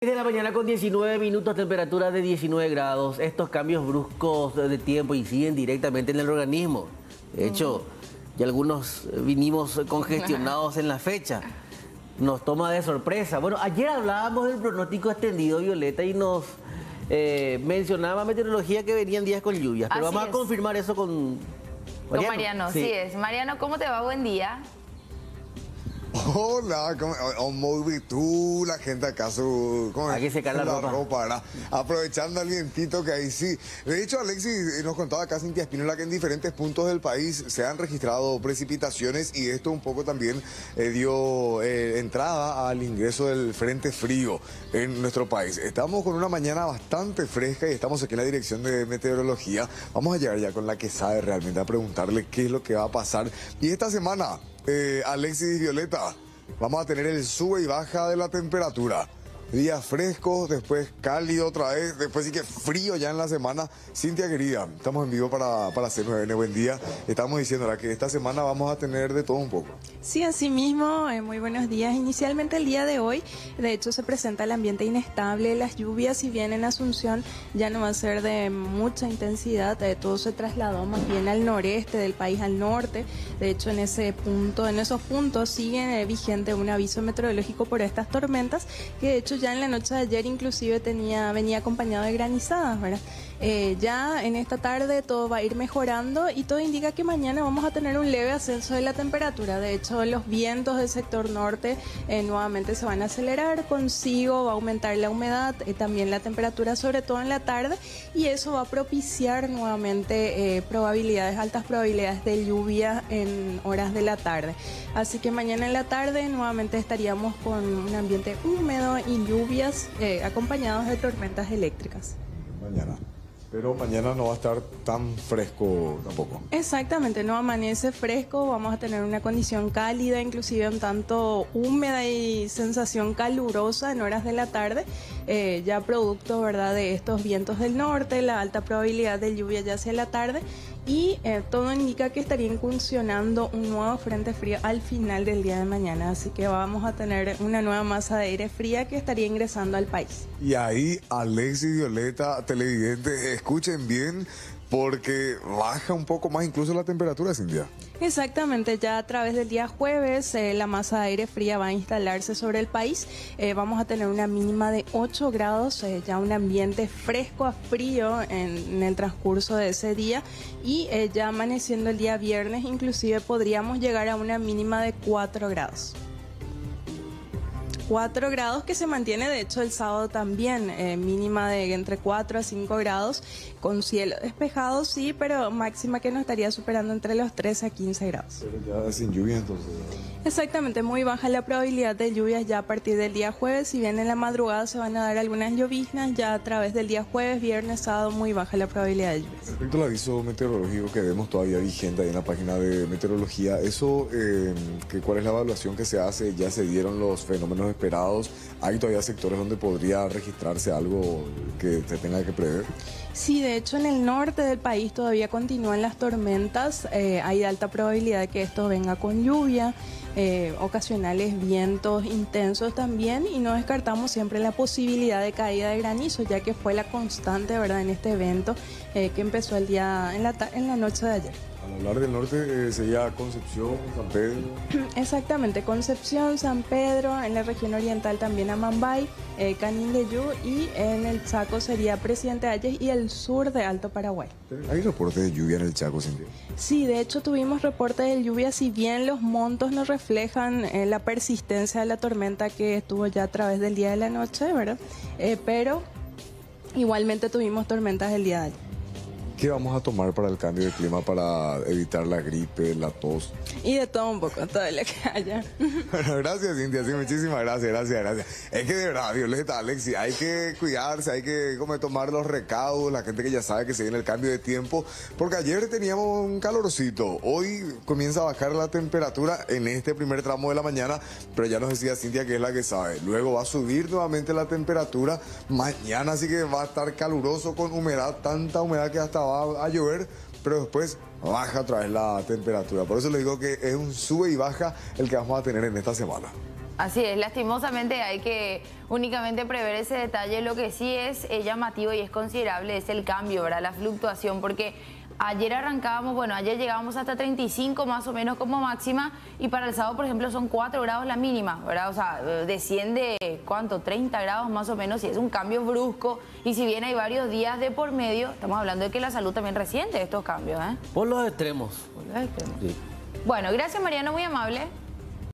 De la mañana con 19 minutos, temperatura de 19 grados. Estos cambios bruscos de tiempo inciden directamente en el organismo. De hecho, ya algunos vinimos congestionados en la fecha. Nos toma de sorpresa. Bueno, ayer hablábamos del pronóstico extendido, Violeta, y nos mencionaba meteorología que venían días con lluvias. Pero vamos a confirmar eso con Mariano. Con Mariano, sí es. Mariano, ¿cómo te va? Buen día. Hola, muy tú, la gente acá hay que secar la ropa, ¿verdad? Aprovechando el vientito que hay, sí. De hecho, Alexis nos contaba acá Cintia Espínola que en diferentes puntos del país se han registrado precipitaciones y esto un poco también dio entrada al ingreso del frente frío en nuestro país. Estamos con una mañana bastante fresca y estamos aquí en la dirección de meteorología. Vamos a llegar ya con la que sabe realmente a preguntarle qué es lo que va a pasar. Y esta semana, Alexis y Violeta, vamos a tener el sube y baja de la temperatura. Días frescos, después cálido otra vez, después sí que frío ya en la semana. Cintia querida, estamos en vivo para hacer 9N. Buen día. Estamos diciendo que esta semana vamos a tener de todo un poco. Sí, así mismo, muy buenos días. Inicialmente el día de hoy, de hecho, se presenta el ambiente inestable. Las lluvias, si bien en Asunción ya no va a ser de mucha intensidad, todo se trasladó más bien al noreste del país, al norte. De hecho, en esos puntos sigue vigente un aviso meteorológico por estas tormentas, que de hecho ya en la noche de ayer inclusive venía acompañado de granizadas, ¿verdad? Ya en esta tarde todo va a ir mejorando y todo indica que mañana vamos a tener un leve ascenso de la temperatura. De hecho, los vientos del sector norte nuevamente se van a acelerar, consigo va a aumentar la humedad, también la temperatura, sobre todo en la tarde, y eso va a propiciar nuevamente altas probabilidades de lluvia en horas de la tarde. Así que mañana en la tarde nuevamente estaríamos con un ambiente húmedo y lluvias acompañados de tormentas eléctricas. Mañana. Pero mañana no va a estar tan fresco tampoco. Exactamente, no amanece fresco, vamos a tener una condición cálida, inclusive un tanto húmeda y sensación calurosa en horas de la tarde, ya producto, ¿verdad?, de estos vientos del norte, la alta probabilidad de lluvia ya hacia la tarde, y todo indica que estaría incursionando un nuevo frente frío al final del día de mañana, así que vamos a tener una nueva masa de aire fría que estaría ingresando al país. Y ahí, Alexis y Violeta, televidentes, escuchen bien, porque baja un poco más incluso la temperatura, Cintia. Exactamente, ya a través del día jueves la masa de aire fría va a instalarse sobre el país. Vamos a tener una mínima de 8 grados, ya un ambiente fresco a frío en el transcurso de ese día, y ya amaneciendo el día viernes inclusive podríamos llegar a una mínima de 4 grados. 4 grados que se mantiene de hecho el sábado también, mínima de entre 4 a 5 grados, con cielo despejado sí, pero máxima que nos estaría superando entre los 13 a 15 grados. Pero ya sin lluvia entonces. Exactamente, muy baja la probabilidad de lluvias ya a partir del día jueves, si bien en la madrugada se van a dar algunas lloviznas, ya a través del día jueves, viernes, sábado, muy baja la probabilidad de lluvias. Respecto al aviso meteorológico que vemos todavía vigente ahí en la página de meteorología, eso, ¿cuál es la evaluación que se hace? ¿Ya se dieron los fenómenos esperados? ¿Hay todavía sectores donde podría registrarse algo que se tenga que prever? Sí, de hecho en el norte del país todavía continúan las tormentas, hay alta probabilidad de que esto venga con lluvia, ocasionales vientos intensos también, y no descartamos siempre la posibilidad de caída de granizo, ya que fue la constante, ¿verdad?, en este evento que empezó en la noche de ayer. Al hablar del norte sería Concepción, San Pedro. Exactamente, Concepción, San Pedro, en la región oriental también Amambay, Canindeyú, y en el Chaco sería Presidente Hayes y el sur de Alto Paraguay. ¿Hay reportes de lluvia en el Chaco, Cintia? Sí, de hecho tuvimos reportes de lluvia, si bien los montos nos reflejan la persistencia de la tormenta que estuvo ya a través del día de la noche, ¿verdad? Pero igualmente tuvimos tormentas el día de ayer. ¿Qué vamos a tomar para el cambio de clima para evitar la gripe, la tos? Y de todo un poco, todo lo que haya. Bueno, gracias, Cintia, sí, muchísimas gracias. Es que de verdad, Violeta, Alexis, hay que cuidarse, hay que tomar los recaudos, la gente que ya sabe que se viene el cambio de tiempo, porque ayer teníamos un calorcito, hoy comienza a bajar la temperatura en este primer tramo de la mañana, pero ya nos decía Cintia que es la que sabe, luego va a subir nuevamente la temperatura, mañana sí que va a estar caluroso con humedad, tanta humedad que hasta va a llover, pero después baja otra vez la temperatura. Por eso les digo que es un sube y baja el que vamos a tener en esta semana. Así es, lastimosamente hay que únicamente prever ese detalle. Lo que sí es llamativo y es considerable es el cambio, ¿verdad? La fluctuación, porque ayer arrancábamos, bueno, ayer llegábamos hasta 35 más o menos como máxima y para el sábado, por ejemplo, son 4 grados la mínima, ¿verdad? O sea, desciende, ¿cuánto? 30 grados más o menos y es un cambio brusco. Y si bien hay varios días de por medio, estamos hablando de que la salud también resiente estos cambios, ¿eh? Por los extremos. Por los extremos. Sí. Bueno, gracias Mariano, muy amable.